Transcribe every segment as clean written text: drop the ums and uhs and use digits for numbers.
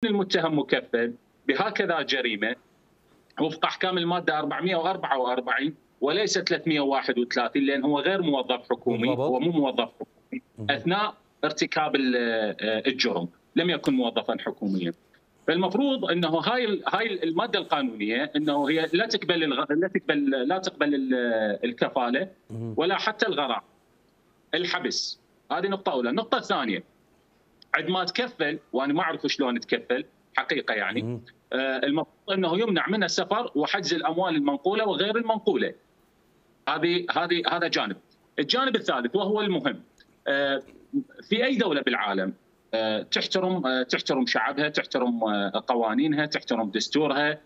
المتهم مكفل بهكذا جريمه وفق احكام الماده 444 وليس 331، لان هو غير موظف حكومي، هو مو موظف حكومي اثناء ارتكاب الجرم، لم يكن موظفا حكوميا. فالمفروض انه هاي الماده القانونيه انه هي لا تقبل الكفاله ولا حتى الغرامه، الحبس. هذه نقطه اولى. النقطه الثانيه، عندما تكفل، وانا ما اعرف شلون تكفل حقيقه يعني، المفروض انه يمنع من السفر وحجز الاموال المنقوله وغير المنقوله. هذا جانب. الجانب الثالث وهو المهم، في اي دوله بالعالم تحترم شعبها، تحترم قوانينها، تحترم دستورها.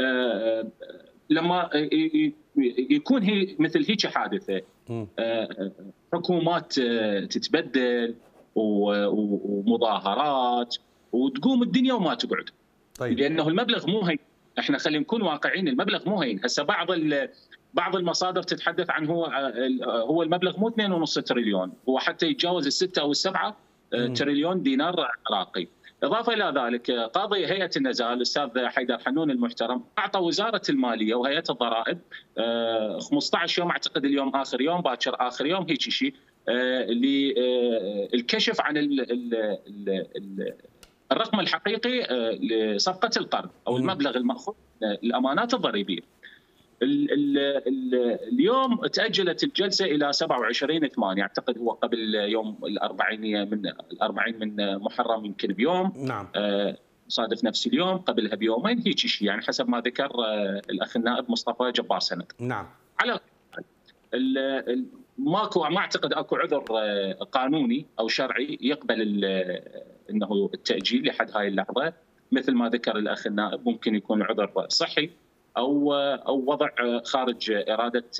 لما يكون هي مثل هيك حادثه، حكومات تتبدل ومظاهرات وتقوم الدنيا وما تقعد. طيب. لانه المبلغ مو هين، احنا خلينا نكون واقعيين، المبلغ مو هين. هسه بعض المصادر تتحدث عن هو المبلغ مو 2.5 تريليون، هو حتى يتجاوز ال6 أو ال7 تريليون دينار عراقي. اضافه الى ذلك، قاضي هيئه النزاهه الاستاذ حيدر حنون المحترم اعطى وزاره الماليه وهيئه الضرائب 15 يوم، اعتقد اليوم اخر يوم، باكر اخر يوم، هيك شيء، للكشف عن الرقم الحقيقي لصفقه القرض او المبلغ الماخوذ الامانات الضريبيه. اليوم تاجلت الجلسه الى 27/8، اعتقد هو قبل يوم ال40 من محرم يمكن بيوم. نعم. صادف نفس اليوم، قبلها بيومين، هيك شيء يعني حسب ما ذكر الاخ النائب مصطفى جبار سند. نعم. على ما اعتقد اكو عذر قانوني او شرعي يقبل انه التاجيل لحد هاي اللحظه. مثل ما ذكر الاخ النائب، ممكن يكون عذر صحي او وضع خارج اراده